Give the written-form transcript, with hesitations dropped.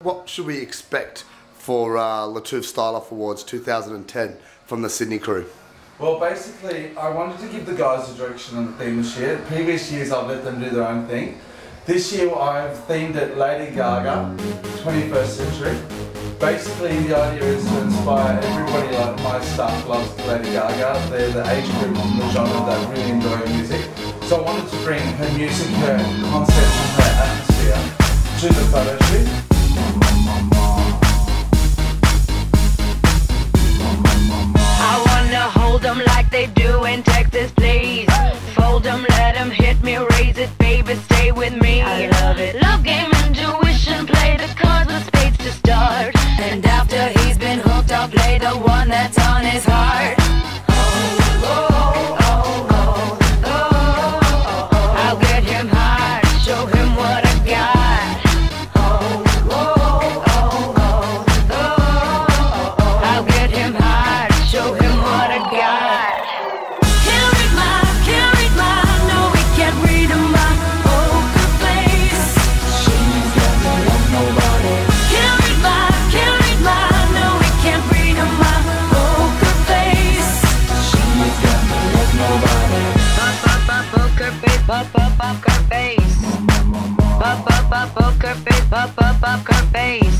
What should we expect for Latoufe Style Off Awards 2010 from the Sydney crew? Well, basically, I wanted to give the guys a direction on the theme this year. Previous years, I've let them do their own thing. This year, I've themed it Lady Gaga, 21st century. Basically, the idea is to inspire everybody. Like my staff loves Lady Gaga. They're the age group and the genre that really enjoy her music. So I wanted to bring her music, her concept, and her atmosphere to the photo shoot. Hold them like they do in Texas, please. Fold them, let them hit me, raise it, baby, stay with me. I love it. Love game, intuition, play the cards with spades to start. And after he's been hooked, I'll play the one that's on his heart. Oh, oh, oh, oh, oh, oh, oh. I'll get him high, show him what I got. Oh, oh, oh, oh, oh, oh, oh. I'll get him high, show him what I got. Poker face, poker face,